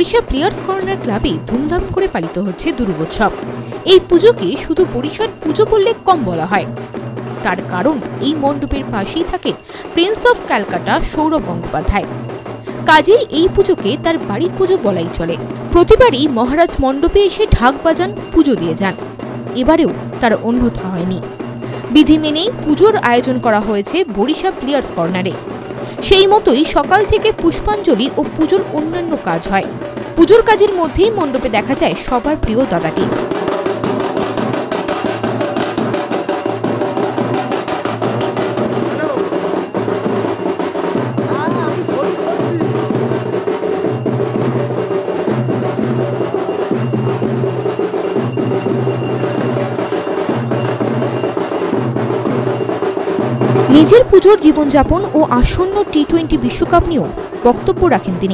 Barisha players corner ক্লাবে ধুমধাম করে পালিত হচ্ছে দুর্গোৎসব। এই পুজোকে শুধু বরিশার পুজো বললে কম বলা হয়। তার কারণ এই মণ্ডপের পাশেই থাকে প্রিন্স অফ ক্যালকাটা সৌরভ গঙ্গোপাধ্যায়। কাজেই এই পুজোকে তার বাড়ির পুজো বলাই চলে। প্রতিবারই মহারাজ মণ্ডপে এসে ঢাক বাজান, পুজো দিয়ে যান। এবারেও তার অন্যথা হয়নি। বিধি মেনেই পুজোর আয়োজন করা হয়েছে বরিশা প্লেয়ার্স কর্নারে। সেই মতোই সকাল থেকে পুষ্পাঞ্জলি ও পুজোর অন্যান্য কাজ হয়। পুজোর কাজের মধ্যেই মণ্ডপে দেখা যায় সবার প্রিয় দাদাকে। নিজের পুজোর জীবনযাপন ও আসন্ন টি20 বিশ্বকাপ নিয়েও বক্তব্য রাখেন তিনি।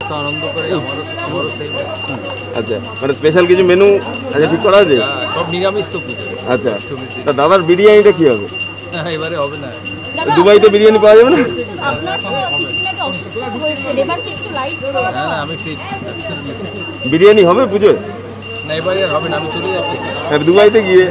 আচ্ছা, মানে স্পেশাল কিছু মেনু আচ্ছা ঠিক করা আছে? সব নিরামিষ তো পুজো। আচ্ছা, তা দাদার বিরিয়ানিটা কি হবে? এবারে হবে না। দুবাইতে বিরিয়ানি পাওয়া যাবে না? আমি ফিট। বিরিয়ানি হবে পুজোয়? না, এবারে আর হবে না, আমি চলে যাচ্ছি। আর দুবাইতে গিয়ে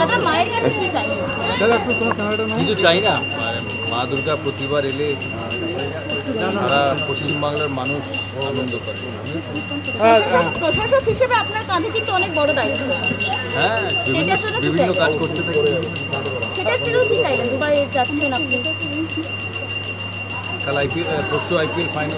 কিছু চাই না। মা দুর্গা প্রতিবার এলে সারা পশ্চিমবাংলার মানুষ আনন্দ করে। প্রশাসক হিসেবে আপনার কাঁধে কিন্তু অনেক বড় দায়িত্ব। হ্যাঁ, বিভিন্ন কাজ করতে থাকি। সেটা ছিল কি চাইলেন? দুবাই যাচ্ছেন আপনি, কাল পরশু আইপিএল ফাইনাল।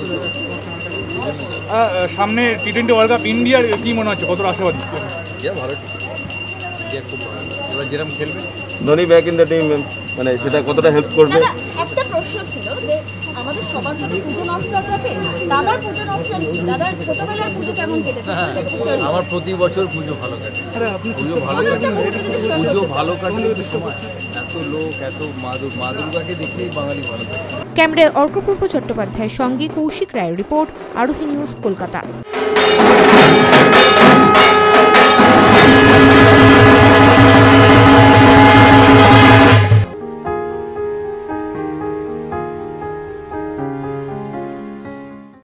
সামনে টি20 ওয়ার্ল্ড কাপ, ইন্ডিয়ার কি মনে হচ্ছে, কতটা আশাবাদী? ভালো, ইন্ডিয়া খুব ভালো। এবার যেরকম খেলবে Dhoni back in the team, মানে সেটা কতটা হেল্প করবে? একটা প্রশ্ন ছিল যে আমাদের সবার জন্য পুজো নস্টালজিয়াতে দাদার পুজো নস্টালজি, দাদার ছোটবেলার পুজো কেমন কেটেছে? আমার প্রতি বছর পুজো ভালো কাটে। পুজো ভালো কাটলে সময় এত লোক, এত মা দুর্গাকে দেখলেই বাঙালি ভালো থাকে। ক্যামেরায় অর্কপূর্ব চট্টোপাধ্যায়ের সঙ্গে কৌশিক রায়ের রিপোর্ট, আরতি নিউজ, কলকাতা।